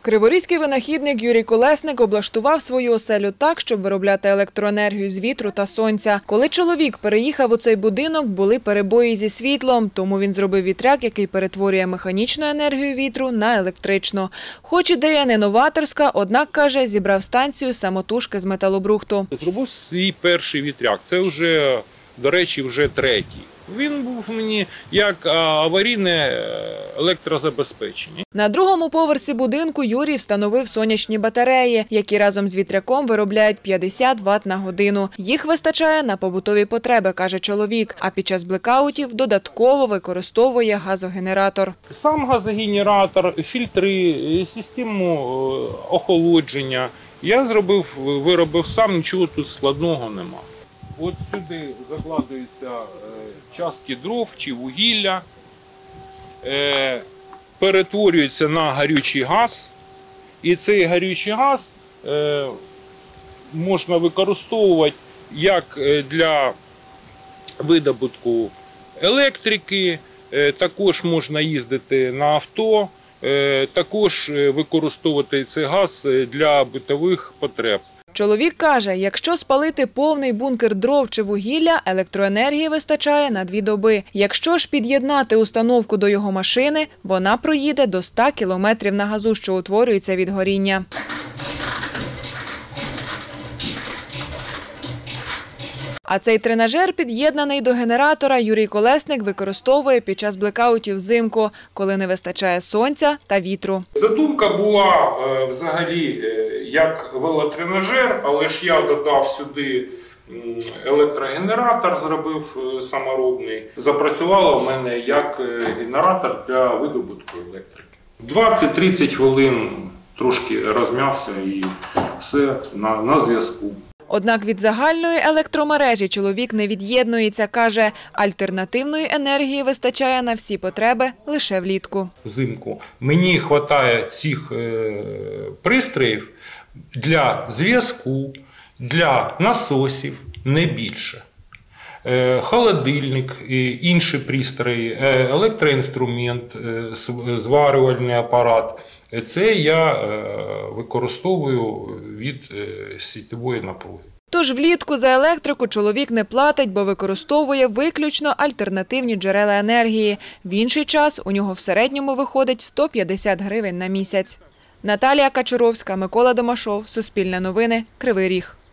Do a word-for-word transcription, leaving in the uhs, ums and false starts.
Криворізький винахідник Юрій Колесник облаштував свою оселю так, щоб виробляти електроенергію з вітру та сонця. Коли чоловік переїхав у цей будинок, були перебої зі світлом, тому він зробив вітряк, який перетворює механічну енергію вітру на електричну. Хоч ідея не новаторська, однак, каже, зібрав станцію самотужки з металобрухту. Зробив свій перший вітряк. Це вже, до речі, вже третій. Він був мені як аварійне електрозабезпечення. На другому поверсі будинку Юрій встановив сонячні батареї, які разом з вітряком виробляють п'ятдесят ват на годину. Їх вистачає на побутові потреби, каже чоловік, а під час блекаутів додатково використовує газогенератор. Сам газогенератор, фільтри, систему охолодження я зробив, виробив сам, нічого тут складного нема. От сюди закладуються частки дров чи вугілля, перетворюється на гарючий газ, і цей гарючий газ можна використовувати як для видобутку електрики, також можна їздити на авто, також використовувати цей газ для битових потреб. Чоловік каже, якщо спалити повний бункер дров чи вугілля, електроенергії вистачає на дві доби. Якщо ж під'єднати установку до його машини, вона проїде до ста кілометрів на газу, що утворюється від горіння. А цей тренажер, під'єднаний до генератора, Юрій Колесник використовує під час блекаутів взимку, коли не вистачає сонця та вітру. Задумка була взагалі як велотренажер, але ж я додав сюди електрогенератор, зробив саморобний. Запрацювало в мене як генератор для видобутку електрики. двадцять-тридцять хвилин трошки розм'явся і все на, на зв'язку. Однак від загальної електромережі чоловік не від'єднується, каже, альтернативної енергії вистачає на всі потреби лише влітку. Взимку мені вистачає цих пристроїв для зв'язку, для насосів, не більше. Холодильник, інші пристрої, електроінструмент, зварювальний апарат – це я використовую від світової напруги. Тож влітку за електрику чоловік не платить, бо використовує виключно альтернативні джерела енергії. В інший час у нього в середньому виходить сто п'ятдесят гривень на місяць. Наталія Качуровська, Микола Домашов, Суспільне новини, Кривий Ріг.